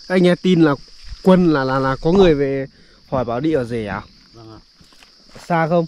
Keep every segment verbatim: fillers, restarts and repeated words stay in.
Anh nghe tin là Quân là là là có người về hỏi bảo đi ở rể à? Vâng ạ. Xa không?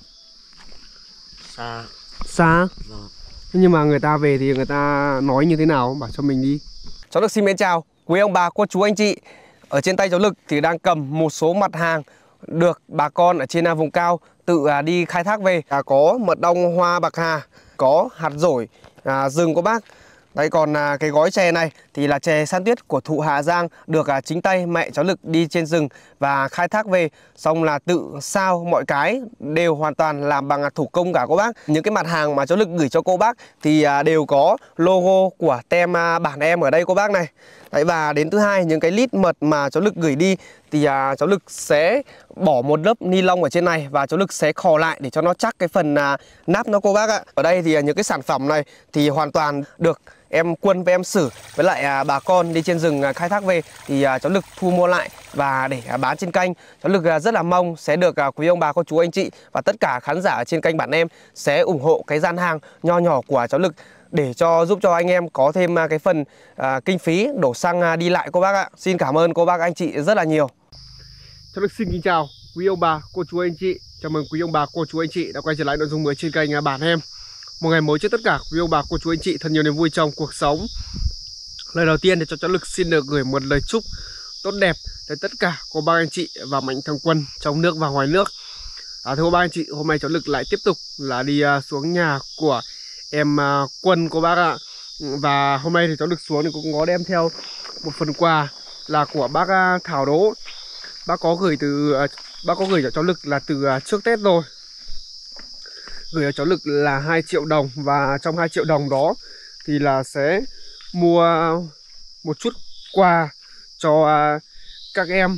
Xa. Xa? Vâng. Nhưng mà người ta về thì người ta nói như thế nào? Bảo cho mình đi. Cháu Lực xin mến chào quý ông bà, cô chú, anh chị. Ở trên tay cháu Lực thì đang cầm một số mặt hàng được bà con ở trên vùng cao tự đi khai thác về. À, có mật ong hoa bạc hà, có hạt dổi à, rừng của bác. Đấy, còn à, cái gói chè này thì là chè san tuyết của thụ Hà Giang, được à, chính tay mẹ cháu Lực đi trên rừng và khai thác về, xong là tự sao mọi cái đều hoàn toàn làm bằng à, thủ công cả cô bác. Những cái mặt hàng mà cháu Lực gửi cho cô bác thì à, đều có logo của tem à, bản em ở đây cô bác này. Đấy, và đến thứ hai, những cái lít mật mà cháu Lực gửi đi thì à, cháu Lực sẽ bỏ một lớp ni lông ở trên này và cháu Lực sẽ khò lại để cho nó chắc cái phần à, nắp nó cô bác ạ. Ở đây thì à, những cái sản phẩm này thì hoàn toàn được em Quân với em Sử với lại à, bà con đi trên rừng à, khai thác về thì à, cháu Lực thu mua lại và để à, bán trên kênh. Cháu Lực à, rất là mong sẽ được à, quý ông bà, cô chú, anh chị và tất cả khán giả ở trên kênh bản em sẽ ủng hộ cái gian hàng nho nhỏ của cháu Lực để cho giúp cho anh em có thêm à, cái phần à, kinh phí đổ xăng à, đi lại cô bác ạ. Xin cảm ơn cô bác, anh chị rất là nhiều. Cháu Lực xin kính chào quý ông bà, cô chú, anh chị. Chào mừng quý ông bà, cô chú, anh chị đã quay trở lại nội dung mới trên kênh à, bản em. Một ngày mới cho tất cả quý ông bà, cô chú, anh chị thật nhiều niềm vui trong cuộc sống. Lời đầu tiên thì cho cháu Lực xin được gửi một lời chúc tốt đẹp tới tất cả cô bác anh chị và mạnh thường quân trong nước và ngoài nước. À, thưa cô bác anh chị, hôm nay cháu Lực lại tiếp tục là đi uh, xuống nhà của em uh, Quân cô bác ạ. Và hôm nay thì cháu Lực xuống thì cũng có đem theo một phần quà là của bác uh, Thảo Đỗ. Bác có gửi từ uh, bác có gửi cho cháu Lực là từ uh, trước Tết rồi. Gửi cho cháu Lực là hai triệu đồng, và trong hai triệu đồng đó thì là sẽ mua một chút quà cho uh, các em.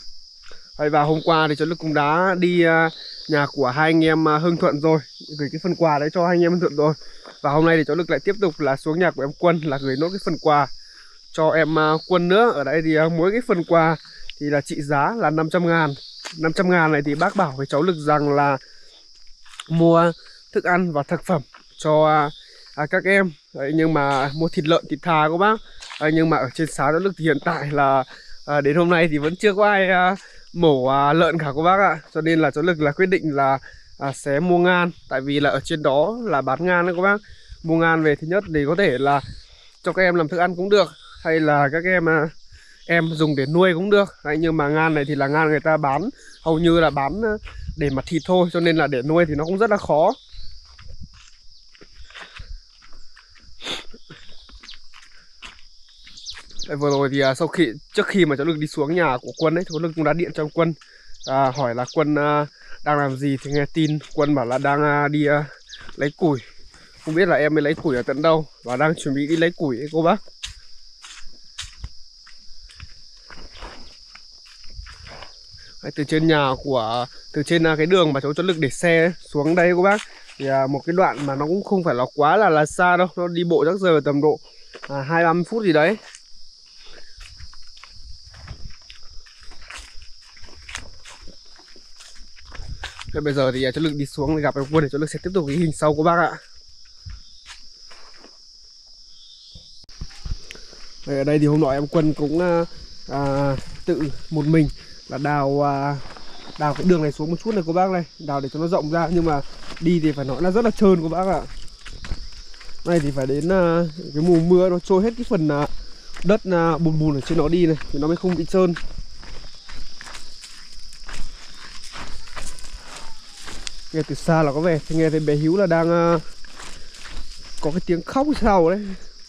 Và hôm qua thì cháu Lực cũng đã đi uh, nhà của hai anh em uh, Hưng Thuận rồi, gửi cái phần quà đấy cho hai anh em Hưng Thuận rồi. Và hôm nay thì cháu Lực lại tiếp tục là xuống nhà của em Quân là gửi nốt cái phần quà cho em uh, Quân nữa. Ở đây thì uh, mỗi cái phần quà thì là trị giá là năm trăm ngàn. năm trăm ngàn này thì bác bảo với cháu Lực rằng là mua thức ăn và thực phẩm cho à, các em. Đấy, nhưng mà mua thịt lợn, thịt thà các bác. Đấy, nhưng mà ở trên xã Cháu Lực thì hiện tại là à, đến hôm nay thì vẫn chưa có ai à, mổ à, lợn cả các bác ạ. Cho nên là Cháu Lực là quyết định là à, sẽ mua ngan. Tại vì là ở trên đó là bán ngan đấy các bác. Mua ngan về thứ nhất để có thể là cho các em làm thức ăn cũng được, hay là các em à, em dùng để nuôi cũng được. Đấy, nhưng mà ngan này thì là ngan người ta bán hầu như là bán để mà thịt thôi, cho nên là để nuôi thì nó cũng rất là khó. Đấy, vừa rồi thì à, sau khi trước khi mà cháu Lực đi xuống nhà của Quân ấy, cháu Lực cũng đã điện cho Quân à, hỏi là Quân à, đang làm gì, thì nghe tin Quân bảo là đang à, đi à, lấy củi. Không biết là em mới lấy củi ở tận đâu và đang chuẩn bị đi lấy củi ấy cô bác. Đấy, từ trên nhà của từ trên cái đường mà cháu Cháu Lực để xe xuống đây cô bác thì à, một cái đoạn mà nó cũng không phải là quá là là xa đâu, nó đi bộ chắc rơi vào tầm độ à, hai ba mươi phút gì đấy. Thế bây giờ thì Cháu Lực đi xuống để gặp em Quân thì Cháu Lực sẽ tiếp tục ghi hình sau cô bác ạ. Đây, ở đây thì hôm nọ em Quân cũng à, à, tự một mình là đào à, đào cái đường này xuống một chút này cô bác này, đào để cho nó rộng ra, nhưng mà đi thì phải nói là rất là trơn cô bác ạ. Này thì phải đến uh, cái mùa mưa nó trôi hết cái phần uh, đất uh, bùn bùn ở trên nó đi này thì nó mới không bị trơn. Nghe từ xa là có vẻ thì nghe thấy bé Hiếu là đang uh, có cái tiếng khóc sau đấy.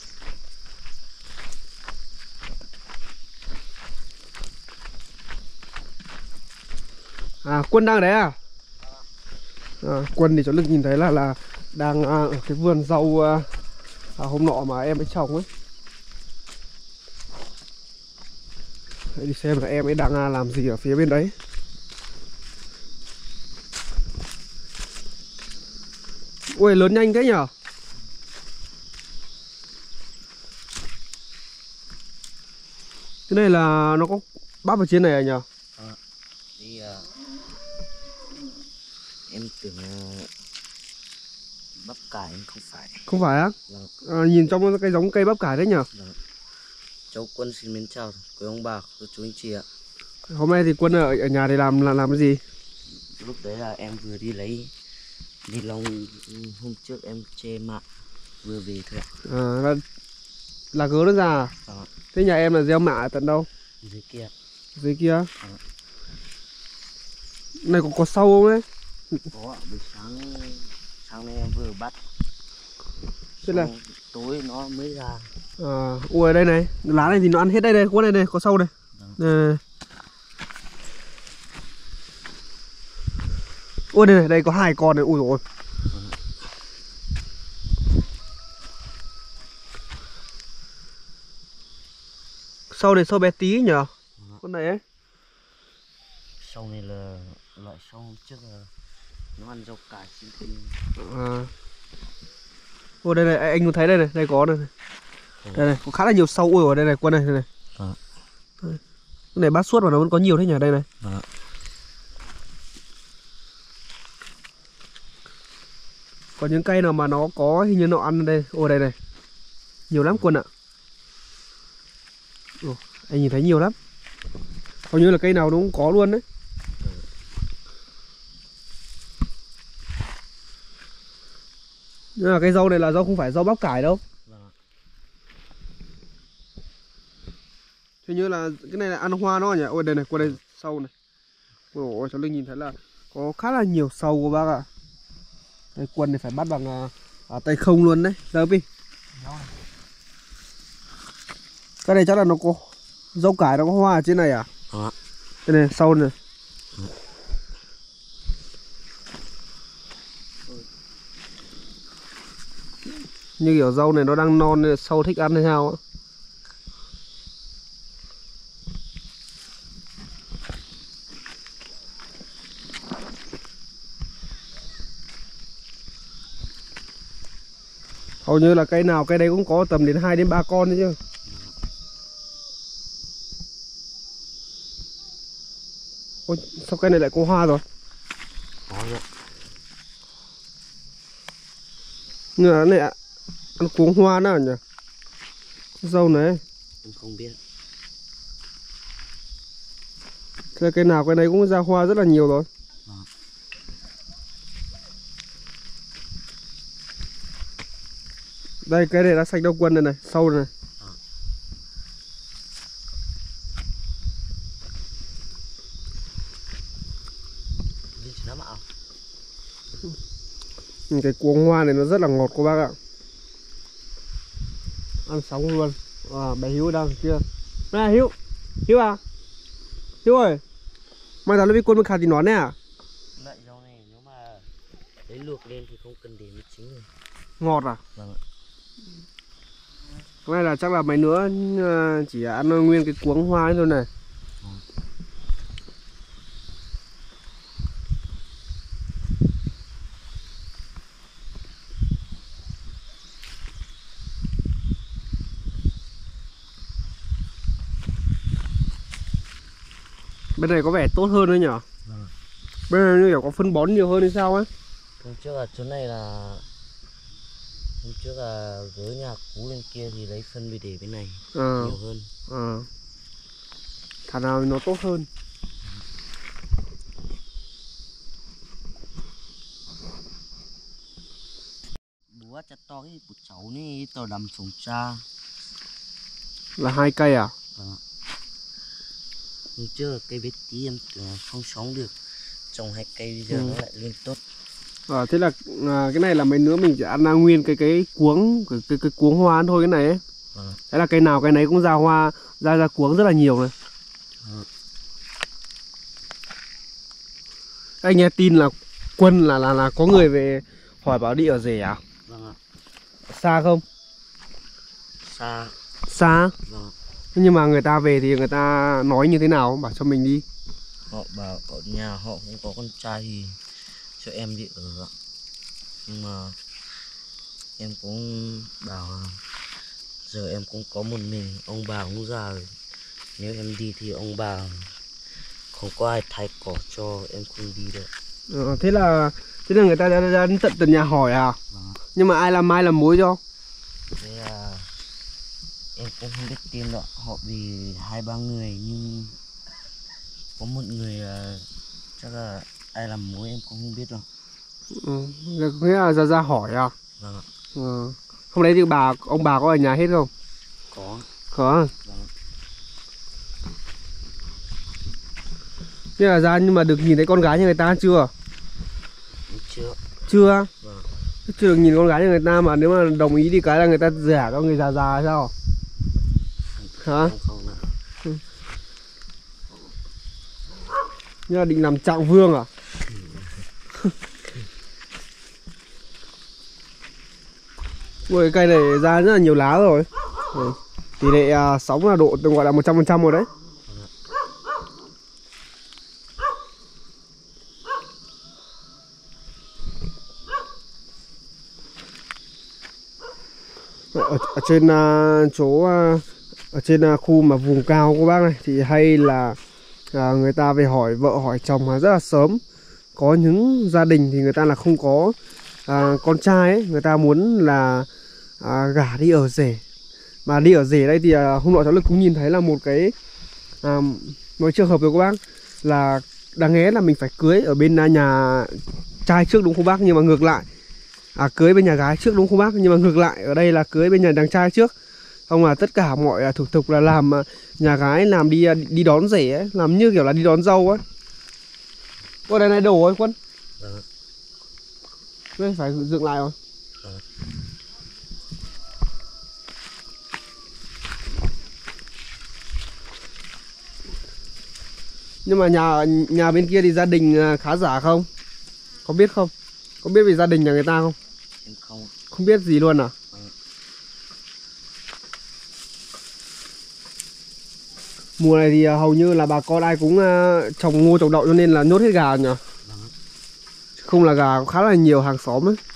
À, Quân đang ở đấy à? À, Quân thì Cháu Lực nhìn thấy là là đang à, ở cái vườn rau à, à, hôm nọ mà em ấy trồng ấy. Để đi xem là em ấy đang à, làm gì ở phía bên đấy. Ui, lớn nhanh thế nhở? Cái này là nó có bắp ở trên này à nhở? À, đi, uh, em tưởng uh, bắp cải không phải. Không phải á? Vâng. À, nhìn trong cái giống cây bắp cải đấy nhở? Vâng. cháu Quân xin mến chào quý ông bà, cô chú anh chị ạ. Hôm nay thì Quân ở, ở nhà thì làm là làm cái gì? Lúc đấy là em vừa đi lấy ni lông hôm trước em che mạng vừa về thôi ạ. À, là, là gớ nó ra à? À, Thế nhà em là gieo mạ ở tận đâu? dưới kia. Dưới kia? À, Này có, có sâu không đấy? có ạ, buổi sáng sáng nay em vừa bắt. Thế là Xong tối nó mới ra. à, ui đây này, lá này thì nó ăn hết đây đây, có đây này, có sâu đây. À. Ui đây này, đây có hai con này, ui rồi. Sâu này sâu bé tí nhở? Con này ấy. Sâu này là loại sâu hôm trước là nó ăn rau cải xin tinh. À. Ôi đây này, anh thấy đây này, đây có đây này. Đây này, có khá là nhiều sâu. Ui ở đây này, Quân này, đây này. À. Cái này bát suốt mà nó vẫn có nhiều thế nhỉ, đây này. À. Có những cây nào mà nó có hình như nó ăn đây. Ôi đây này. Nhiều lắm Quân ạ. Ồ, anh nhìn thấy nhiều lắm. Hầu như là cây nào nó cũng có luôn đấy. Nhưng mà cái rau này là rau không phải rau bắp cải đâu. Vâng. Hình như là cái này là ăn hoa nó nhỉ. Ôi đây này, qua đây sâu này. Ôi cháu Linh nhìn thấy là có khá là nhiều sâu của bác ạ. Đây Quân này phải bắt bằng à, tay không luôn đấy. Giờ đi. Cái này chắc là nó có rau cải, nó có hoa ở trên này à? À. Đây này, sâu này. À. Như kiểu rau này nó đang non nên sâu thích ăn hay sao á. Hầu như là cây nào cây đấy cũng có tầm đến hai đến ba con đấy chứ. Ôi, sao cây này lại có hoa rồi? Có rồi. Ngựa này ạ. Ăn cuống hoa nào nhỉ? Dâu này. Em không biết. Thế cây nào cây đấy cũng ra hoa rất là nhiều rồi. À. Đây cây này đã sạch đâu Quân này này, sâu này. À. Cái cuống hoa này nó rất là ngọt cô bác ạ. Ăn sống luôn. À, bé Hiếu đang kia. Này Hiếu. Hiếu à? Hiếu ơi. Mai tao lấy Quân mới khát thì nón nè à? Loại rau này nếu mà lấy luộc lên thì không cần để mới chín rồi. Ngọt à? Vâng ạ. Cái này là chắc là mấy nữa chỉ ăn nguyên cái cuống hoa ấy thôi này. Ừ. Bên này có vẻ tốt hơn đấy nhở? Vâng. Bên này như kiểu có phân bón nhiều hơn hay sao ấy? Hôm trước là chỗ này là hôm trước là với nhà cũ bên kia thì lấy phân về để bên này À. nhiều hơn. À. Thằng nào nó tốt hơn. Búa chặt to cái của cháu này tàu đầm sống cha. Là hai cây à? Vâng. Hôm trước là cây bé tí em tưởng là không sống được, trồng hai cây bây giờ ừ. nó lại lên tốt. À, thế là à, cái này là mấy nữa mình chỉ ăn nguyên cái cái cuống cái, cái, cái cuống hoa thôi cái này ấy. Vâng. Thế là cây nào cái nấy cũng ra hoa, ra ra cuống rất là nhiều này. Vâng. Anh nghe tin là Quân là là là có người về hỏi bảo đi ở rể à? Vâng ạ. Xa không? Xa. Xa? Vâng. Nhưng mà người ta về thì người ta nói như thế nào? Bảo cho mình đi. Họ bảo ở nhà họ cũng có con trai thì cho em đi ở. Nhưng mà em cũng bảo giờ em cũng có một mình, ông bà cũng già rồi. Nếu em đi thì ông bà không có ai thay cỏ cho, em không đi được. Ờ, thế là thế là người ta đã ra đến tận tận nhà hỏi à? Vâng. Nhưng mà ai làm mai làm mối cho? Thế là Em cũng không biết tên đâu, họ vì hai ba người nhưng có một người uh, chắc là ai làm mối em cũng không biết đâu. Ừ, nghĩa là ra ra hỏi à? Vâng ạ. Ừ. Hôm đấy thì bà ông bà có ở nhà hết không? Có. Có. Vâng. Thế là ra nhưng mà được nhìn thấy con gái như người ta chưa? Chưa. Chưa? Vâng. Chưa được nhìn con gái như người ta mà nếu mà đồng ý thì cái là người ta rẻ cho người già già sao? Hả? Không, không ạ. Ừ. Nhưng là định làm trạng vương à? Ui, cây này ra rất là nhiều lá rồi. Ừ. Tỷ lệ uh, sóng là độ gọi là một trăm phần trăm rồi đấy. Ở, ở trên uh, chỗ uh, ở trên uh, khu mà vùng cao của bác này thì hay là uh, người ta về hỏi vợ hỏi chồng rất là sớm. Có những gia đình thì người ta là không có uh, con trai ấy, người ta muốn là À, gả đi ở rể. Mà đi ở rể đây thì à, hôm nọ cháu Lực cũng nhìn thấy là một cái à, một trường hợp rồi các bác, là đáng nghe là mình phải cưới ở bên nhà trai trước đúng không bác, nhưng mà ngược lại à, cưới bên nhà gái trước đúng không bác, nhưng mà ngược lại ở đây là cưới bên nhà đàn trai trước. Không, là tất cả mọi thủ tục là làm nhà gái làm đi đi đón rể ấy, làm như kiểu là đi đón dâu ấy. Ôi đây này đổ rồi Quân. Vâng. Đây phải dựng lại rồi. Vâng. Nhưng mà nhà nhà bên kia thì gia đình khá giả không? Có biết không? Có biết về gia đình nhà người ta không? Em không. Không biết gì luôn à? Ừ. Mùa này thì hầu như là bà con ai cũng trồng ngô trồng đậu cho nên là nhốt hết gà nhỉ? Ừ. Không là gà cũng khá là nhiều hàng xóm ấy.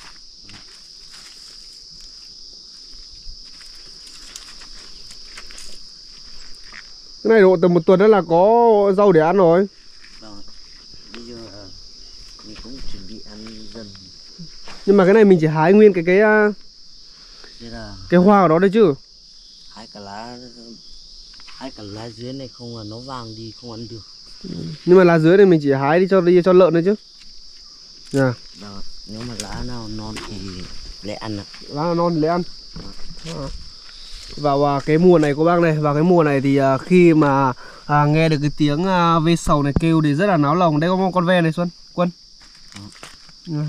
Cái này độ tầm một tuần đó là có rau để ăn rồi. Vâng. Bây giờ mình cũng chuẩn bị ăn dần. Nhưng mà cái này mình chỉ hái nguyên cái cái là cái hoa của nó đấy chứ. hái cả lá hái cả lá dưới này không là nó vàng đi không ăn được. Nhưng mà lá dưới này mình chỉ hái đi cho đi cho lợn thôi chứ. Yeah. Vâng. Nếu mà lá nào non thì lấy ăn ạ. Lá nào non thì lấy ăn. À. Vào cái mùa này cô bác này, vào cái mùa này thì uh, khi mà à, nghe được cái tiếng uh, ve sầu này kêu thì rất là náo lòng. Đây có con ve này Xuân, Quân. À. Yeah.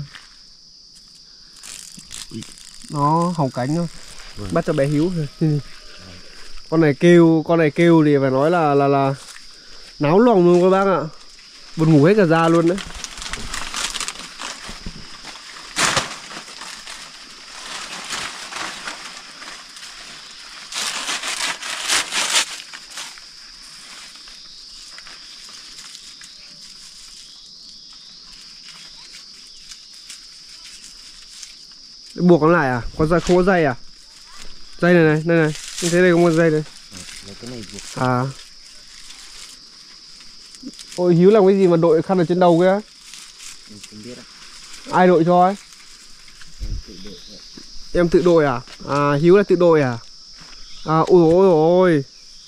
Nó hồng cánh thôi. Vâng. Bắt cho bé Hiếu. Con này kêu, con này kêu thì phải nói là là là náo lòng luôn các bác ạ. Buồn ngủ hết cả da luôn đấy. Buộc nó lại à? Có dây không có dây à? Dây này này, đây này. Như thế này không có dây này. Ừ, cái này buộc. À. Ôi Hiếu làm cái gì mà đội khăn ở trên đầu kia? Em không biết ạ. Ai đội cho ấy? Em tự đội ạ. Em tự đội à? À Hiếu là tự đội à? À ôi ôi ôi.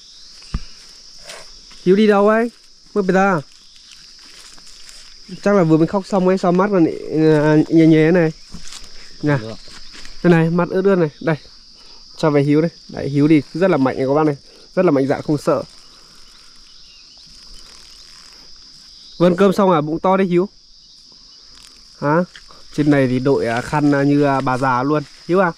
Hiếu đi đâu ấy? Mới bây giờ. Chắc là vừa mới khóc xong ấy, sao mắt là nhè nhè này. Nè. Đây này, mắt ướt ướt này, đây. Cho về Hiếu đây. Đấy, Hiếu thì rất là mạnh này các bác này. Rất là mạnh dạn không sợ. Vươn cơm xong à, bụng to đấy Hiếu. Hả? Trên này thì đội khăn như bà già luôn. Hiếu à?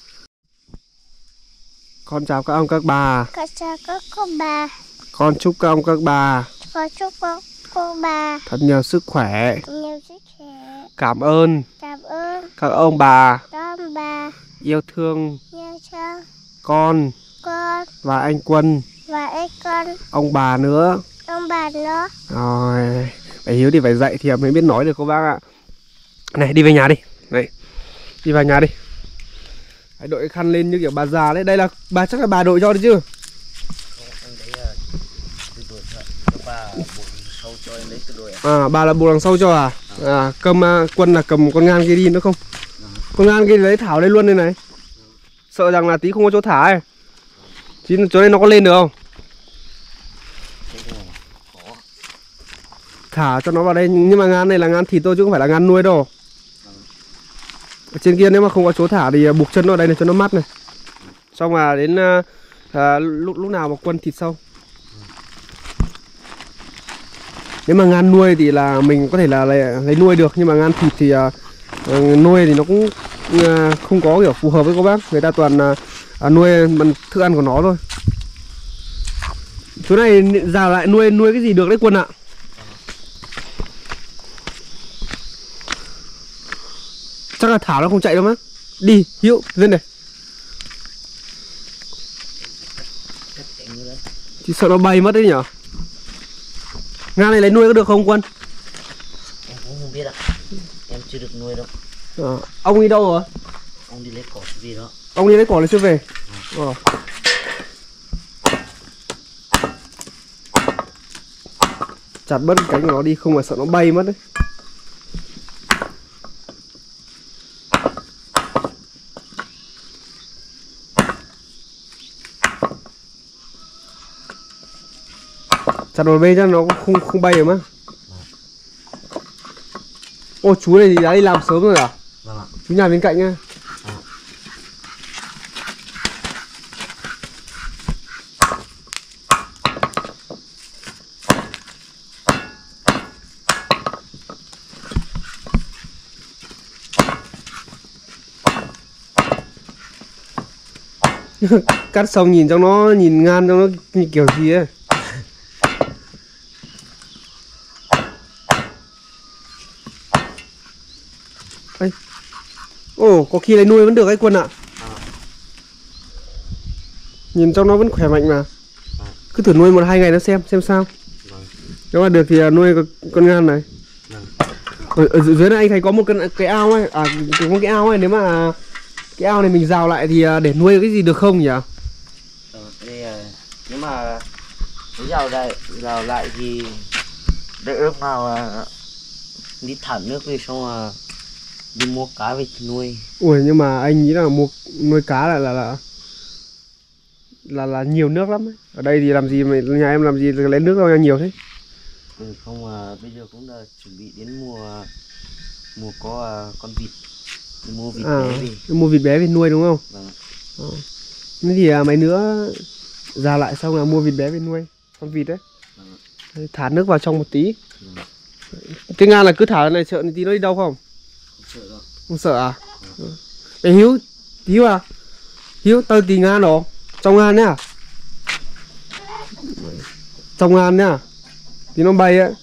Con chào các ông các bà. Con chào các cô bà. Con chúc các ông các bà. Con chúc các cô bà thật nhiều sức khỏe. nhiều sức khỏe. Cảm ơn. Cảm ơn các ông bà. các ông bà Yêu thương. yêu thương Con. Con. Và anh Quân. Và anh con. Ông bà nữa. Ông bà nữa. Rồi. Phải Hiếu thì phải dạy thì mới biết nói được cô bác ạ. Này đi về nhà đi. Này. Đi vào nhà đi. Hãy đội khăn lên như kiểu bà già đấy. Đây là bà chắc là bà đội cho đấy chứ. Em đấy là tự đội thôi. Các bà buộc sâu cho em đấy tự đội ạ. À bà là buộc đằng sau cho à? À cầm uh, Quân là cầm con ngan kia đi nữa không? Con ngan kia lấy thảo đây luôn đây này. Sợ rằng là tí không có chỗ thả ấy. Chứ chỗ này nó có lên được không? Thả cho nó vào đây, nhưng mà ngán này là ngán thịt thôi chứ không phải là ngán nuôi đâu. Ở trên kia nếu mà không có chỗ thả thì buộc chân vào đây này cho nó mát này. Xong mà đến à, lúc lúc nào mà Quân thịt sâu. Nếu mà ngán nuôi thì là mình có thể là lấy, lấy nuôi được, nhưng mà ngán thịt thì à, nuôi thì nó cũng à, không có kiểu phù hợp với các bác. Người ta toàn à, nuôi bằng thức ăn của nó thôi. Chỗ này rào lại nuôi nuôi cái gì được đấy Quân ạ? Chắc là thả nó không chạy đâu má. Đi, Hiếu, lên này. Chỉ sợ nó bay mất đấy nhở. Ngan này lấy nuôi có được không Quân? Em cũng không biết ạ. Em chưa được nuôi đâu. À, ông đi đâu rồi? Ông đi lấy cỏ về đó. Ông đi lấy cỏ lấy chưa về? Ừ. À. Chặt bớt cánh của nó đi, không phải sợ nó bay mất đấy. Chặt vào bên cho nó không không bay được mà. Ô chú này thì đã đi làm sớm rồi à? Vâng ạ. Chú nhà bên cạnh nha. À. Cắt xong nhìn trong nó, nhìn ngan trong nó như kiểu gì ấy. Ồ, oh, có khi lấy nuôi vẫn được ấy Quân ạ. À. Nhìn trong nó vẫn khỏe mạnh mà. À. Cứ thử nuôi một hai ngày nó xem, xem sao. Vâng. Nếu mà được thì nuôi con ngan này. Vâng. Ở, ở dưới này anh thấy có một cái, cái ao ấy, à có cái ao ấy, nếu mà cái ao này mình rào lại thì để nuôi cái gì được không nhỉ? Ờ, đây, nếu mà nếu rào lại, rào lại thì để ước nào đi thả nước về xong mà đi mua cá về nuôi. Ui nhưng mà anh nghĩ là mua nuôi cá là là là là, là nhiều nước lắm ấy. Ở đây thì làm gì mà nhà em làm gì lấy nước đâu nhiều thế? Ừ, không mà bây giờ cũng là chuẩn bị đến mùa mùa có uh, con vịt, mua vịt à, bé về. Mua vịt bé về nuôi đúng không? Vâng. À. Thế thì à, mấy nữa ra lại xong là mua vịt bé về nuôi con vịt đấy. Vâng. Thả nước vào trong một tí. Vâng. Thế Nga là cứ thả này sợ tí nó đi đâu không? Không sợ đâu. Không sợ à? Ừ. Ê Hiếu, Hiếu à? Hiếu tao tí Nga nó trong Nga nhá. Trong Nga nhá. Tí nó bay ấy.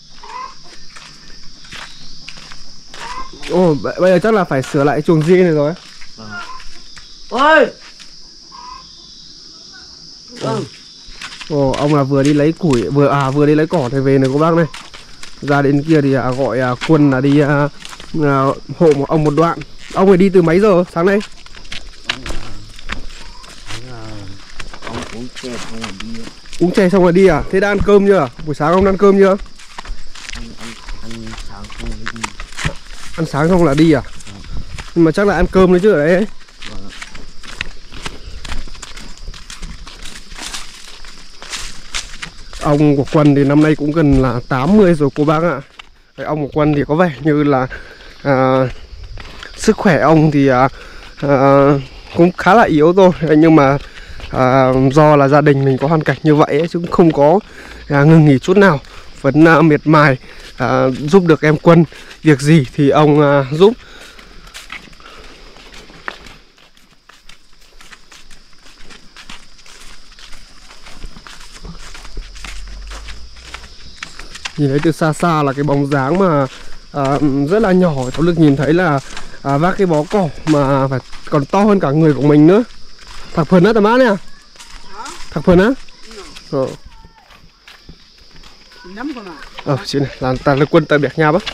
Ồ, bây giờ chắc là phải sửa lại chuồng riêng này rồi. Vâng. Ôi! Ồ. Ồ, ông là vừa đi lấy củi, vừa à vừa đi lấy cỏ này về này cô bác này. Ra đến kia thì à, gọi à, Quân là đi à, à, hộ một ông một đoạn. Ông phải đi từ mấy giờ sáng nay? Ông uống chè xong rồi đi. Uống chè xong rồi đi à? Thế đã ăn cơm chưa? Buổi sáng ông ăn cơm chưa? Ăn, ăn, ăn sáng xong rồi đi. Ăn sáng xong là đi à? Ừ. Nhưng mà chắc là ăn cơm đấy chứ ở đấy ấy. Vâng. Ông của Quân thì năm nay cũng gần là tám mươi rồi cô bác ạ. Cái ông của Quân thì có vẻ như là à, sức khỏe ông thì à, à, cũng khá là yếu thôi. Nhưng mà à, do là gia đình mình có hoàn cảnh như vậy ấy, chứ cũng không có à, ngừng nghỉ chút nào. Vẫn à, miệt mài à, giúp được em Quân. Việc gì thì ông à, giúp. Nhìn thấy từ xa xa là cái bóng dáng mà à, rất là nhỏ. Cháu được nhìn thấy là à, vác cái bó cỏ mà phải còn to hơn cả người của mình nữa. Thằng Phần á tầm á nè. Thằng Phần á. Ờ. Ờ chị này là ta là Quân tại bẹt nhà bác.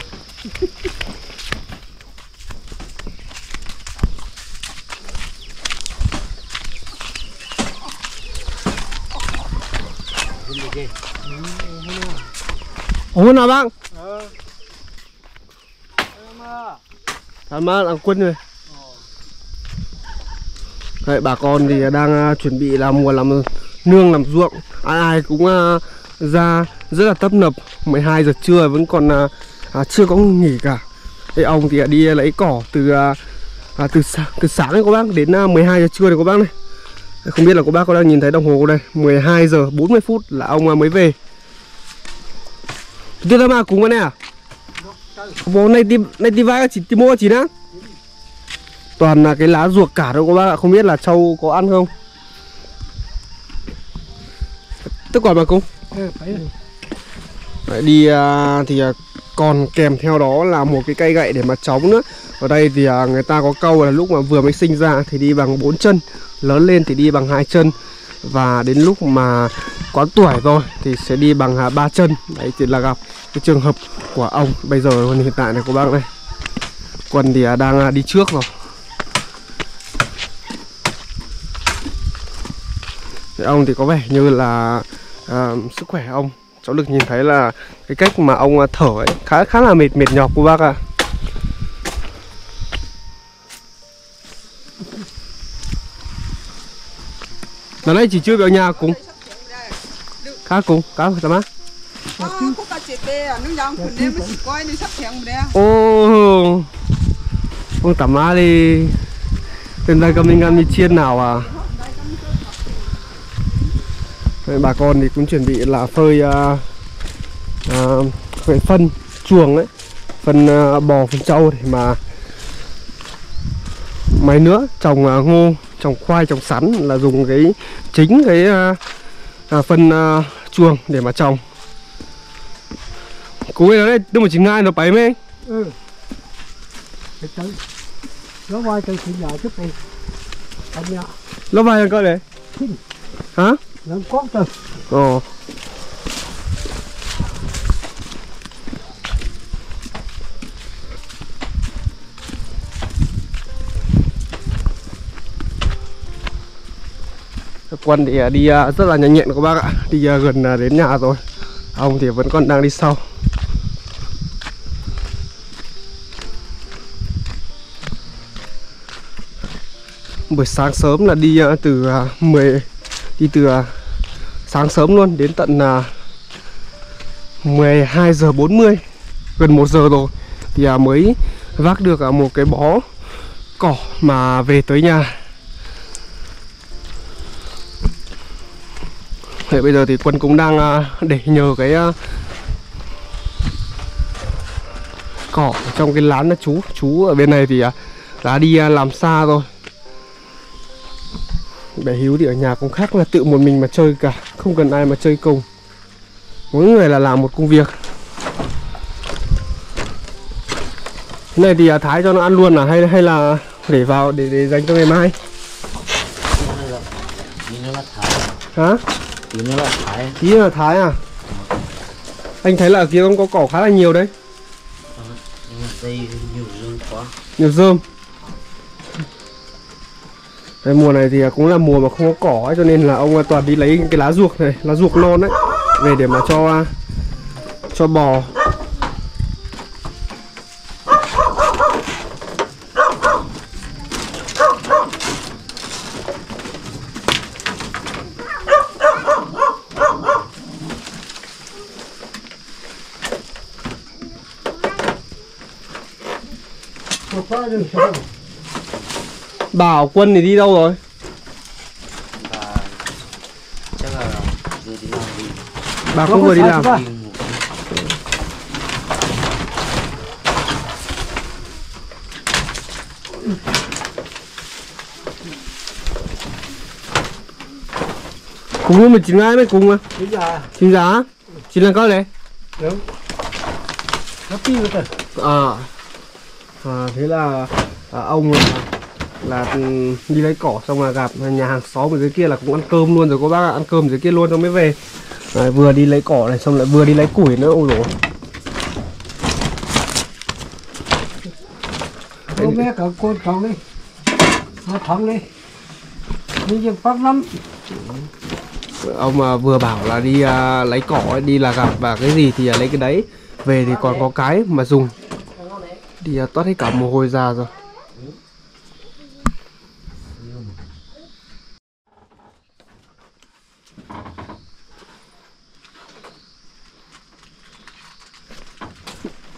Ủa nào bác? Ờ. Thằng má là Quân rồi. Đấy, bà con thì đang uh, chuẩn bị là mùa làm nương làm ruộng, ai ai cũng uh, ra rất là tấp nập. Mười hai giờ trưa vẫn còn uh, uh, chưa có nghỉ cả. Thế ông thì uh, đi lấy cỏ từ uh, uh, từ từ sáng đấy các bác đến uh, mười hai giờ trưa này các bác này. Không biết là các bác có đang nhìn thấy đồng hồ đây, mười hai giờ bốn mươi phút là ông uh, mới về. Tiếp theo mà cùng với này à? Bố này đi này đi vai chỉ tìm mua chỉ đó. Toàn là cái lá ruột cả đâu các bác ạ, không biết là trâu có ăn không. Tức còn mà cũng Đấy, đi uh, thì uh, còn kèm theo đó là một cái cây gậy để mà chống nữa. Ở đây thì uh, người ta có câu là lúc mà vừa mới sinh ra thì đi bằng bốn chân, lớn lên thì đi bằng hai chân, và đến lúc mà có tuổi rồi thì sẽ đi bằng uh, ba chân. Đấy thì là gặp cái trường hợp của ông bây giờ hiện tại này các bác này. Quân thì uh, đang uh, đi trước rồi. Thì ông thì có vẻ như là uh, sức khỏe ông, cháu được nhìn thấy là cái cách mà ông thở ấy khá khá là mệt mệt nhọc của bác ạ. À. Lần này chỉ chưa vào nhà cùng khá cùng cá tao má. Ô, ông tao má đi tên đây cầm ăn đi chiên nào à? Bà con thì cũng chuẩn bị là phơi uh, uh, phơi phân chuồng đấy, phân uh, bò, phân trâu để mà mấy nữa trồng uh, ngô, trồng khoai, trồng sắn là dùng cái chính cái uh, uh, phân uh, chuồng để mà trồng. Cố lên đấy, đưa một chỉ ngai nó bấy mấy anh. Ừ. Nó vai từ từ nhỏ chút đi. Anh nhá. Nó vai làm coi đấy. Hả? Nó có từ. Ồ. Quân thì đi rất là nhanh nhẹn các bác ạ. Đi gần đến nhà rồi. Ông thì vẫn còn đang đi sau. Buổi sáng sớm là đi từ mười đi từ sáng sớm luôn đến tận mười hai giờ bốn mươi, gần một giờ rồi thì mới vác được một cái bó cỏ mà về tới nhà. Thế bây giờ thì Quân cũng đang để nhờ cái cỏ trong cái lán. Chú chú ở bên này thì đã đi làm xa rồi. Bé Hiếu thì ở nhà cũng khác là tự một mình mà chơi cả, không cần ai mà chơi cùng. Mỗi người là làm một công việc. Cái này thì thái cho nó ăn luôn à hay hay là để vào để để dành cho ngày mai? Hả? Tí nữa là thái. Tí nữa là thái à? Anh thấy là ở kia không có cỏ khá là nhiều đấy. Nhưng mà đây nhiều rơm quá. Nhiều rơm. Cái mùa này thì cũng là mùa mà không có cỏ ấy, cho nên là ông toàn đi lấy cái lá ruột này, lá ruột non đấy về để mà cho cho bò. Bảo Quân thì đi đâu rồi? Bà chắc là vừa đi làm đi. Bà không vừa đi làm. Cùng với mình chín ai mới cùng mà. Chín giá. Chín giá. Chín lần có đấy. Đúng. Nó pi rồi. À. À thế là à, ông là, là đi lấy cỏ xong là gặp nhà hàng xóm ở dưới kia là cũng ăn cơm luôn rồi, có bác ăn cơm dưới kia luôn xong mới về. Đấy, vừa đi lấy cỏ này xong lại vừa đi lấy củi nữa. Ôi dồi. Cô bé cả con cháu đi. Nó thắng đi. Đi dân phát lắm. Ông mà vừa bảo là đi uh, lấy cỏ ấy, đi là gặp và cái gì thì uh, lấy cái đấy. Về thì còn có cái mà dùng. Đi uh, toát hết cả mồ hôi ra rồi.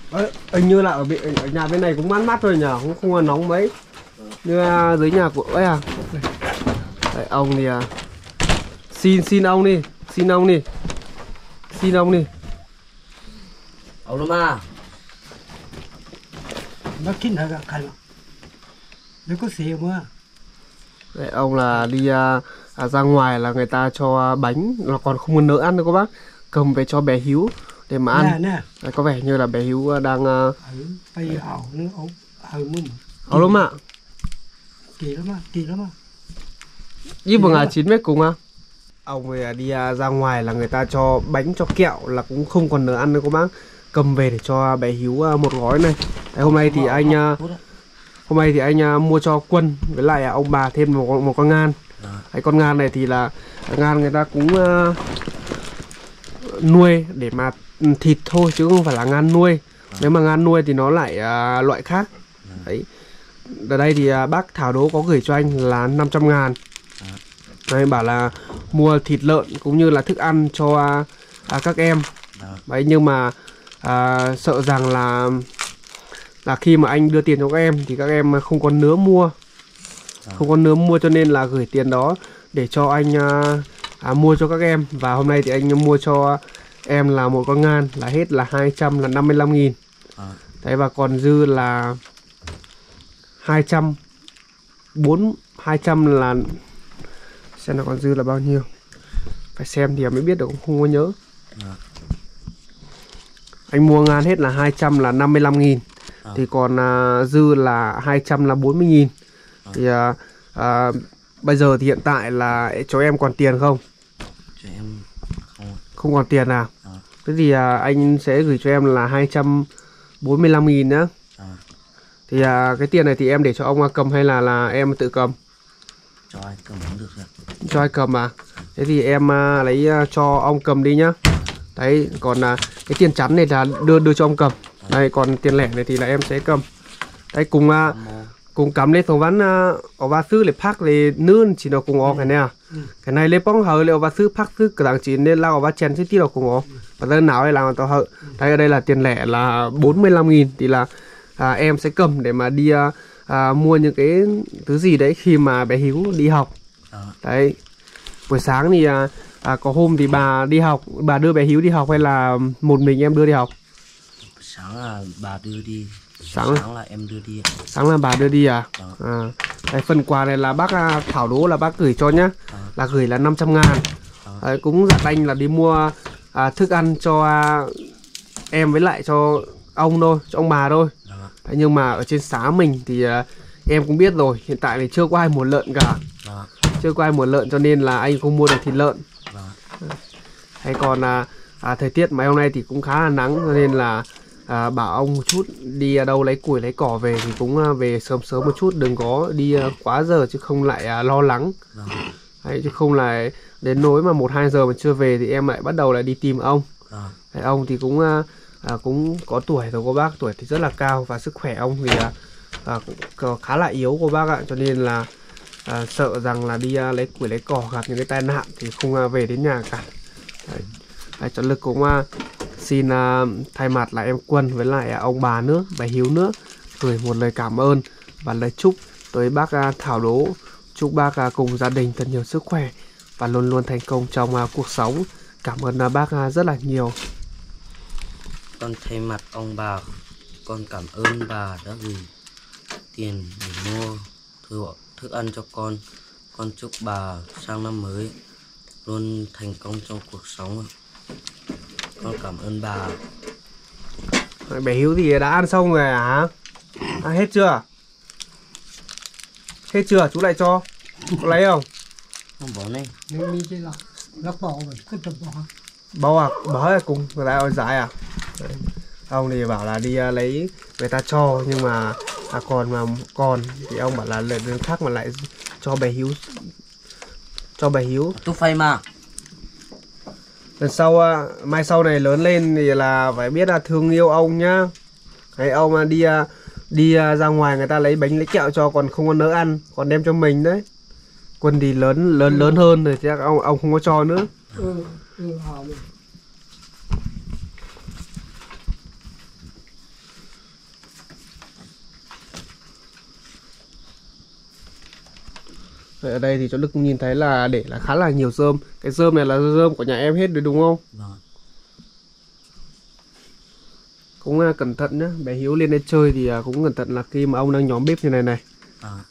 Ờ, hình như là ở, bị, ở nhà bên này cũng mát mát thôi nhỉ, cũng không có nóng mấy. Như uh, dưới nhà của ấy à. Đấy, ông thì uh, xin xin ông đi, xin ông đi, xin ông đi. Ông lắm à. nó kín hơi cả khăn nó có xe mà. Đấy, ông là đi uh, à, ra ngoài là người ta cho bánh là còn không muốn nỡ ăn nữa các bác, cầm về cho bé Hiếu để mà ăn. Nè, nè. Đấy, có vẻ như là bé Hiếu đang uh... bây ảo nó ảo ảo mum ảo lắm ạ. Kỳ lắm à, kỳ lắm à. Như bằng à chín mét cùng à. Ông về đi uh, ra ngoài là người ta cho bánh cho kẹo là cũng không còn nỡ ăn nữa các bác, cầm về để cho bé Hiếu uh, một gói này. Đấy, hôm nay thì anh uh, hôm nay thì anh uh, mua cho Quân với lại uh, ông bà thêm một, một con ngan. Đấy, con ngan này thì là ngan người ta cũng uh, nuôi để mà thịt thôi chứ không phải là ngan nuôi. Nếu mà ngan nuôi thì nó lại uh, loại khác. Đấy. Ở đây thì uh, bác Thảo Đố có gửi cho anh là năm trăm ngàn. Đấy, bảo là mua thịt lợn cũng như là thức ăn cho uh, uh, các em. Đấy, nhưng mà uh, sợ rằng là là khi mà anh đưa tiền cho các em thì các em không có nứa mua. Không có nứa mua cho nên là gửi tiền đó để cho anh uh, à, mua cho các em. Và hôm nay thì anh mua cho em là một con ngan là hết là hai trăm là năm mươi lăm nghìn. Đấy, và còn dư là hai trăm bốn hai trăm là xem là còn dư là bao nhiêu, phải xem thì mới biết được, cũng không có nhớ. Anh mua ngan hết là hai trăm là năm mươi lăm nghìn. Thì còn uh, dư là hai trăm là bốn mươi nghìn. Thì uh, uh, bây giờ thì hiện tại là cho em còn tiền không? Cho em không. Không còn tiền nào. À. Thế thì uh, anh sẽ gửi cho em là hai trăm bốn mươi lăm nghìn nhá. À. Thì uh, cái tiền này thì em để cho ông uh, cầm hay là là em tự cầm? Cho ai cầm cũng được rồi. Cho ai cầm à? Thế thì em uh, lấy uh, cho ông cầm đi nhá. Đấy, còn uh, cái tiền chắn này là đưa đưa cho ông cầm. Đây, còn tiền lẻ này thì là em sẽ cầm. Đây, cùng uh, cùng cắm lên thằng ván ở ba sư để phát để nương chỉ nó cùng ó cái này à. Cái này lấy bóng hở liệu ba sư phát sư cái đằng chỉ nên lao ở ba chén tí nào cùng ó. Và giờ nào đây làm tao hở. Đây, ở đây là tiền lẻ là bốn mươi lăm nghìn thì là à, em sẽ cầm để mà đi à, à, mua những cái thứ gì đấy khi mà bé Hiếu đi học. Đấy, buổi sáng thì à, à, có hôm thì bà đi học, bà đưa bé Hiếu đi học hay là một mình em đưa đi học? Sáng là bà đưa đi. Sáng, sáng là em đưa đi. Sáng là bà đưa đi à? Đó. À. Đấy, phần quà này là bác Thảo Đố là bác gửi cho nhá. À. Là gửi là năm trăm ngàn. Đấy, cũng dặn anh là đi mua à, thức ăn cho à, em với lại cho ông thôi, cho ông bà thôi. Đấy, nhưng mà ở trên xã mình thì à, em cũng biết rồi, hiện tại thì chưa có ai mua lợn cả. Đó. Chưa có ai mua lợn cho nên là anh không mua được thịt lợn. Hay còn à, à, thời tiết mấy hôm nay thì cũng khá là nắng cho nên là à, bảo ông một chút đi đâu lấy củi lấy cỏ về thì cũng à, về sớm sớm một chút, đừng có đi à, quá giờ chứ không lại à, lo lắng. Đấy, chứ không lại đến nỗi mà một hai giờ mà chưa về thì em lại bắt đầu lại đi tìm ông. Đấy, ông thì cũng à, à, cũng có tuổi rồi cô bác, tuổi thì rất là cao và sức khỏe ông thì à, à, cũng khá là yếu cô bác ạ, cho nên là à, sợ rằng là đi à, lấy củi lấy cỏ gặp những cái tai nạn thì không à, về đến nhà cả. Đấy. Đấy, cho Lực cũng uh, xin uh, thay mặt là em Quân với lại uh, ông bà nữa, bà Hiếu nữa, gửi một lời cảm ơn và lời chúc tới bác uh, Thảo Đố. Chúc bác uh, cùng gia đình thật nhiều sức khỏe và luôn luôn thành công trong uh, cuộc sống. Cảm ơn uh, bác uh, rất là nhiều. Con thay mặt ông bà, con cảm ơn bà đã gửi tiền để mua thức, thức ăn cho con. Con chúc bà sang năm mới luôn thành công trong cuộc sống. Con cảm ơn bà. Bé Hiếu thì đã ăn xong rồi hả? À, hết chưa? Hết chưa? Chú lại cho. Có lấy không? Không bỏ này. Nếu mi cái là lắc bỏ rồi, cứ tập bỏ. Bao à? Bỏ ra cùng người ta ơi giải à? Đấy. Ông thì bảo là đi uh, lấy người ta cho nhưng mà à, còn mà còn thì ông bảo là lần khác mà lại cho bé Hiếu, cho bé Hiếu. Tôi phây mà. Lần sau uh, mai sau này lớn lên thì là phải biết là thương yêu ông nhá. Cái ông uh, đi uh, đi uh, ra ngoài người ta lấy bánh lấy kẹo cho còn không có nỡ ăn, còn đem cho mình đấy. Quân thì lớn lớn lớn hơn rồi chắc ông ông không có cho nữa. Ừ, ừ, hào Vậy ở đây thì cháu Đức cũng nhìn thấy là để là khá là nhiều rơm. Cái rơm này là rơm của nhà em hết rồi đúng không? Vâng. Cũng uh, cẩn thận nhá. Bé Hiếu lên đây chơi thì uh, cũng cẩn thận là khi mà ông đang nhóm bếp như này này. Vâng.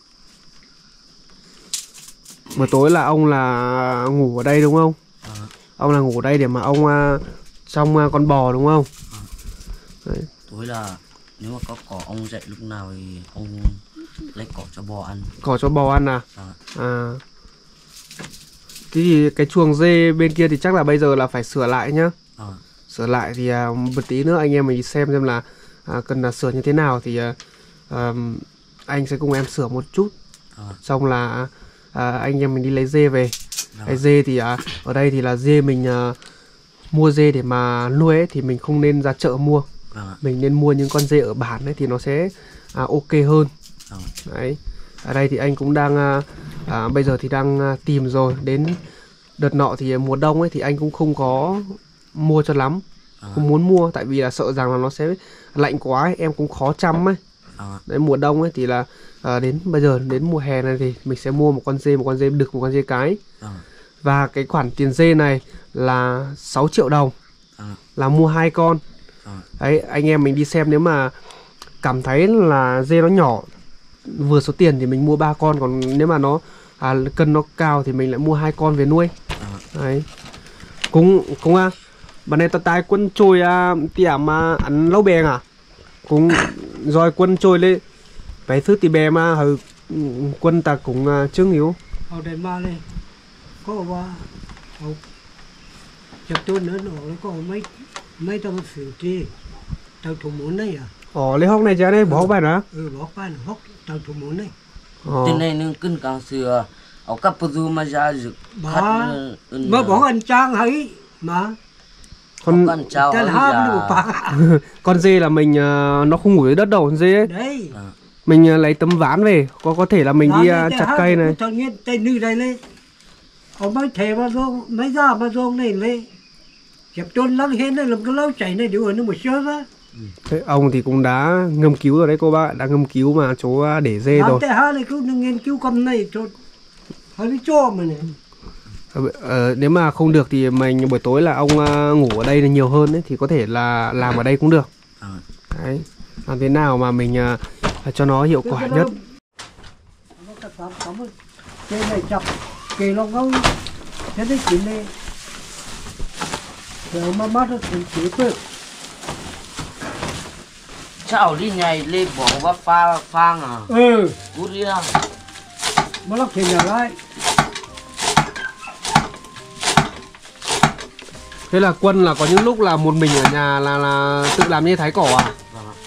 Buổi tối là ông là ngủ ở đây đúng không? Vâng. Ông là ngủ ở đây để mà ông uh, trong uh, con bò đúng không? Vâng. Đấy. Tối là nếu mà có cỏ ông dậy lúc nào thì ông lấy cỏ cho bò ăn. Cỏ cho bò ăn à? Vâng. À. Thế thì cái chuồng dê bên kia thì chắc là bây giờ là phải sửa lại nhá. Vâng. Sửa lại thì uh, một tí nữa anh em mình xem xem là uh, cần là sửa như thế nào thì uh, uh, anh sẽ cùng em sửa một chút. Vâng. Xong là uh, anh em mình đi lấy dê về. Vâng. Cái dê thì uh, ở đây thì là dê mình uh, mua dê để mà nuôi ấy, thì mình không nên ra chợ mua. Vâng. Mình nên mua những con dê ở bản ấy thì nó sẽ uh, ok hơn. Vâng. Đấy. Ở đây thì anh cũng đang uh, uh, bây giờ thì đang uh, tìm rồi. Đến đợt nọ thì mùa đông ấy thì anh cũng không có mua cho lắm. À. Không muốn mua tại vì là sợ rằng là nó sẽ lạnh quá ấy, em cũng khó chăm ấy. À. Đấy, mùa đông ấy thì là à, đến bây giờ đến mùa hè này thì mình sẽ mua một con dê, một con dê đực, một con dê cái. À. Và cái khoản tiền dê này là sáu triệu đồng. À. Là mua hai con. À. Đấy, anh em mình đi xem nếu mà cảm thấy là dê nó nhỏ vừa số tiền thì mình mua ba con, còn nếu mà nó à, cân nó cao thì mình lại mua hai con về nuôi. À. Đấy. Cũng cũng à, bạn này ta tai quân trôi à, tiệm mà ăn lâu bèng à, cũng rồi quân trôi lên phải thứ thì bè mà hồi quân ta cũng uh, chứng yếu ở đây mà lên có qua học chụp tôi nữa nó có mấy mấy tao xử trí tao thủ muốn này à. Ồ lấy hốc này chứ đây bỏ bài nữa. Ừ bỏ bài hốc tao thủ muốn này. Tên này nương cân càng xưa ở cấp du mà ra dự bà mà bỏ anh trang ấy mà con con cháu con dê là mình uh, nó không ngủ dưới đất đâu con dê ấy. Đấy. À. Mình uh, lấy tấm ván về có có thể là mình đi uh, chặt cây này. Thằng nhiên tay nữ đây lên ông mấy thề mà rong mấy ra mà rong này lên chụp trôn lăng hết này làm cái lâu chảy này điều ở nó một xưa ra. Thế ông thì cũng đã ngâm cứu rồi đấy cô bác, đã ngâm cứu mà chỗ để dê rồi. Tại hai này cứ nghiên cứu con này cho hơi bị cho mà này. Ờ, nếu mà không được thì mình buổi tối là ông uh, ngủ ở đây là nhiều hơn ấy, thì có thể là làm ở đây cũng được. À. Đấy. Làm thế nào mà mình uh, cho nó hiệu quả nhất. Cái này chọc kì nó không thế đấy chỉ này rồi mà bắt nó cũng chỉ được. Cháu đi nhảy lên bỏ vào pha phang à. Ừ. Cút đi à. Mà lóc thì nhà lại. Thế là Quân là có những lúc là một mình ở nhà là là tự làm như thái cỏ à?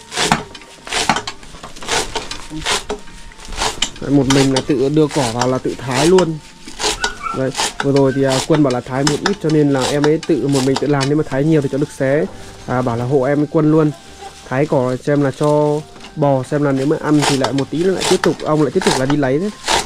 Vâng. Một mình là tự đưa cỏ vào là tự thái luôn. Đấy, vừa rồi thì uh, Quân bảo là thái một ít cho nên là em ấy tự một mình tự làm, nhưng mà thái nhiều thì cho Đức xé à, bảo là hộ em với Quân luôn. Thái cỏ xem là cho bò, xem là nếu mà ăn thì lại một tí nữa lại tiếp tục, ông lại tiếp tục là đi lấy đấy.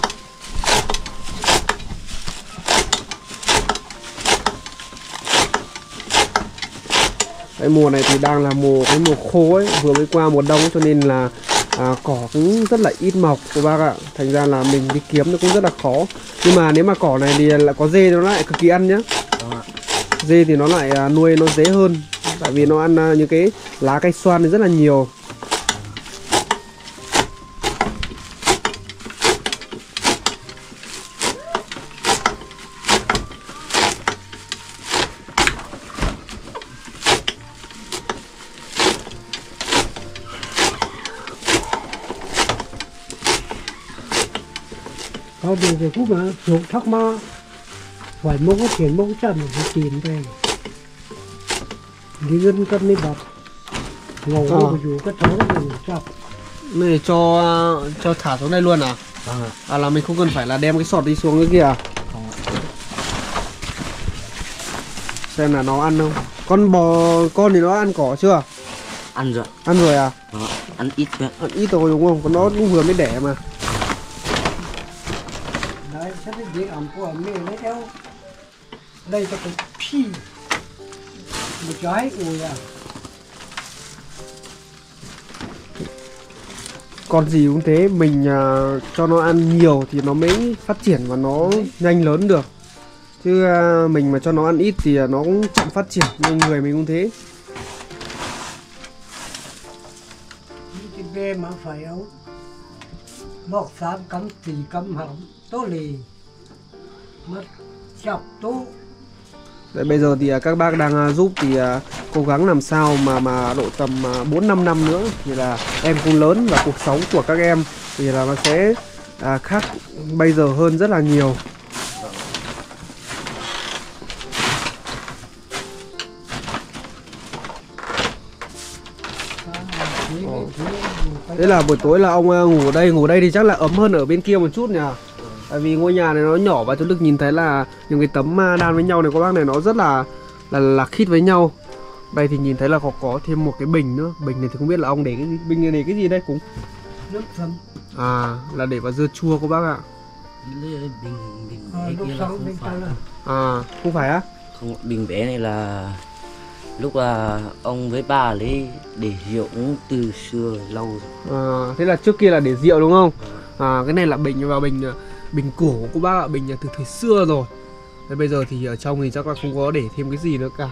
Cái mùa này thì đang là mùa cái mùa khô ấy, vừa mới qua mùa đông cho nên là à, cỏ cũng rất là ít mọc các bác ạ. Thành ra là mình đi kiếm nó cũng rất là khó. Nhưng mà nếu mà cỏ này thì lại có dê nó lại cực kỳ ăn nhá. Dê thì nó lại à, nuôi nó dễ hơn. Tại vì nó ăn à, những cái lá cây xoan thì rất là nhiều. Có điều thì cũng mà ruộng thắc mà phải mua có tiền mua có chân thì tiền về đi gần cân đi bọc ngồi ờ. ngồi dù cái thấu mình chọc Này cho cho thả xuống đây luôn à? Vâng ạ. À là mình không cần phải là đem cái sọt đi xuống cái kia à? Không. Xem là nó ăn không? Con bò con thì nó ăn cỏ chưa? Ăn rồi. Ăn rồi à? Vâng ạ. Ăn ít thôi. Ăn ít rồi đúng không? Còn nó cũng vừa mới đẻ mà. đấy sẽ đến việc ẩm của mẹ lấy theo đây cho cái phi một trái ủi à. con gì cũng thế, mình uh, cho nó ăn nhiều thì nó mới phát triển và nó nhanh lớn được. Chứ uh, mình mà cho nó ăn ít thì nó cũng chậm phát triển, nên người mình cũng thế. Cái bê mà phải ấu bọc sám cắm tì cắm hỏng tốt lì mất chọc tốt. Đấy, bây giờ thì uh, các bác đang uh, giúp thì uh, cố gắng làm sao mà mà độ tầm uh, bốn năm năm nữa thì là em cũng lớn và cuộc sống của các em thì là nó sẽ uh, khác bây giờ hơn rất là nhiều. Thế là buổi tối là ông ngủ ở đây, ngủ ở đây thì chắc là ấm hơn ở bên kia một chút nhỉ? Tại vì ngôi nhà này nó nhỏ và cháu được nhìn thấy là những cái tấm đan với nhau này các bác này nó rất là là là khít với nhau. Đây thì nhìn thấy là có có thêm một cái bình nữa. Bình này thì không biết là ông để cái gì? Bình này để cái gì đây cũng? Nước sâm. À, là để vào dưa chua các bác ạ. Bình bình À, bé lúc kia là sau không bên phải. ta là À, không phải á? Không, bình bé này là lúc là ông với bà lấy để rượu uống từ xưa lâu rồi. À, thế là trước kia là để rượu đúng không? À, cái này là bình vào bình bình cổ của cô bác ạ, bình từ thời xưa rồi. Thế bây giờ thì ở trong thì chắc là không có để thêm cái gì nữa cả.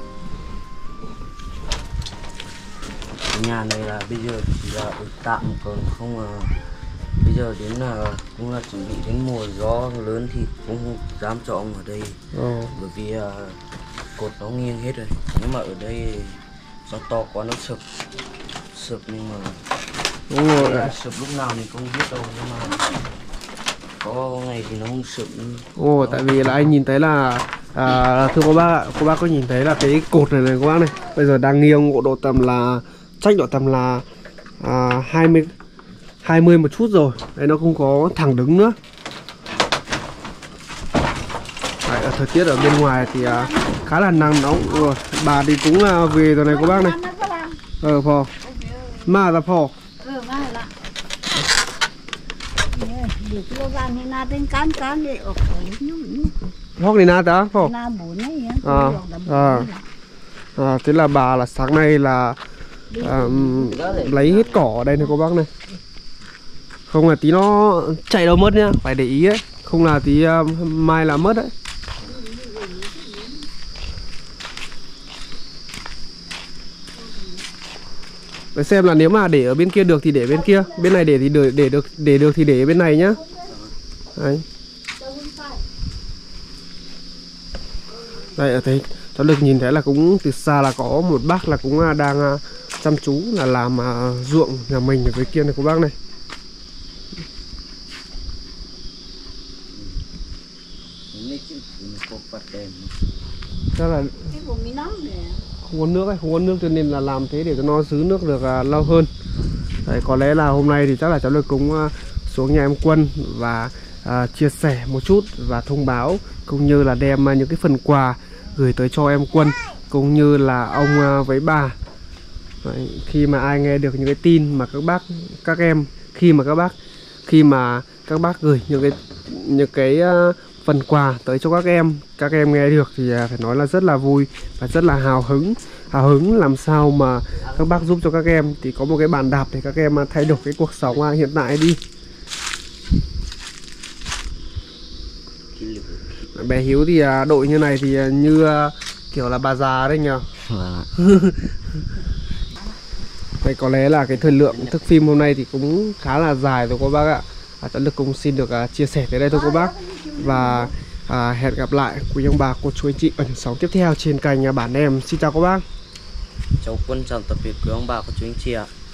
Cái nhà này là bây giờ chỉ là ở tạm, còn không là bây giờ đến là cũng là chuẩn bị đến mùa gió lớn thì cũng không dám cho ông ở đây. Ờ. Bởi vì uh, cột nó nghiêng hết rồi. Nếu mà ở đây gió to quá nó sụp sụp nhưng mà Đúng rồi. là sụp lúc nào mình không biết đâu, nhưng mà có ngày thì nó không sụp. Ồ, tại vì là anh nhìn thấy là à, thưa cô bác ạ, cô bác có nhìn thấy là cái cột này này cô bác này, bây giờ đang nghiêng độ độ tầm là trách độ tầm là à, hai mươi hai mươi một chút rồi. Đấy, nó không có thẳng đứng nữa. Đấy, ở thời tiết ở bên ngoài thì à, khá là nắng nóng rồi. Bà thì cũng à, về rồi này cô bác này. Ờ phò. Mà là phò. Hoặc đi na ta phò. À, à, à, thế là bà là sáng nay là à, lấy hết cỏ ở đây này cô bác này. Không là tí nó chạy đâu mất nhá, phải để ý ấy. Không là tí uh, mai là mất đấy. Để xem là nếu mà để ở bên kia được thì để bên kia, bên này để thì để, để được để được thì để bên này nhá. Đấy. Đây ở đây cháu được nhìn thấy là cũng từ xa là có một bác là cũng đang chăm chú là làm uh, ruộng nhà mình ở dưới kia này cô bác này. Chắc là không có nước ấy, không có nước cho nên là làm thế để cho nó giữ nước được uh, lâu hơn. Đấy, có lẽ là hôm nay thì chắc là cháu được cũng uh, xuống nhà em Quân và uh, chia sẻ một chút và thông báo cũng như là đem uh, những cái phần quà gửi tới cho em Quân cũng như là ông uh, với bà. Đấy, khi mà ai nghe được những cái tin mà các bác các em khi mà các bác khi mà các bác gửi những cái những cái uh, phần quà tới cho các em, các em nghe được thì phải nói là rất là vui và rất là hào hứng hào hứng làm sao mà các bác giúp cho các em thì có một cái bàn đạp để các em thay đổi cái cuộc sống hiện tại đi. Bé Hiếu thì đội như này thì như kiểu là bà già đấy nhờ. Đây có lẽ là cái thời lượng thức phim hôm nay thì cũng khá là dài rồi cô bác ạ. À, cháu Lực cũng xin được uh, chia sẻ tới đây thôi cô bác. Và uh, hẹn gặp lại quý ông bà, cô chú anh chị ở những sóng tiếp theo trên kênh uh, Bản Em. Xin chào các bác. Cháu Quân chào tạm biệt quý ông bà, cô chú anh chị ạ.